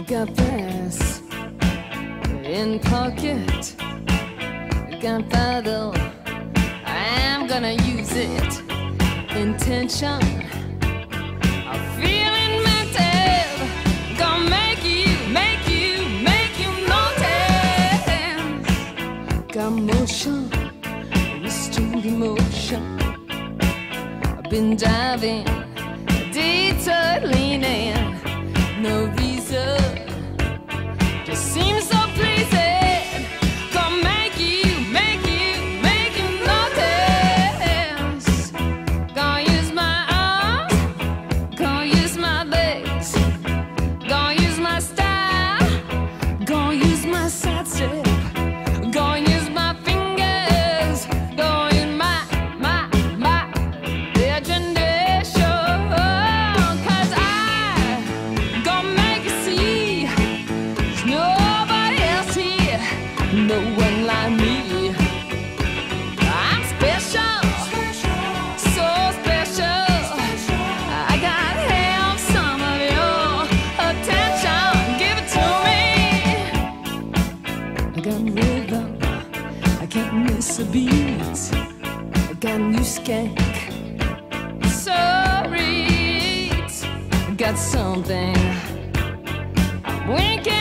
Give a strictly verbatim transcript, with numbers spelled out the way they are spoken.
got this in pocket, gunpowder, I'm gonna use it. Intention, I feel inventive, gonna make you, make you, make you notice. Got motion, restrained emotion. I've been diving, detour leaning, no reason, just seems so pleasing. Gonna make you, make you, make you notice. Gonna use my arms, gonna use my legs, gonna use my style, gonna use my sidestep, gonna use my fingers, gonna use my, my, my legendary show. Cause I gonna make you see there's nobody else here, no one like me. I'm special, so special. I gotta have some of your attention. Give it to me. I got rhythm, I can't miss a beat. I got new Skank, so reet. I got something I'm winking.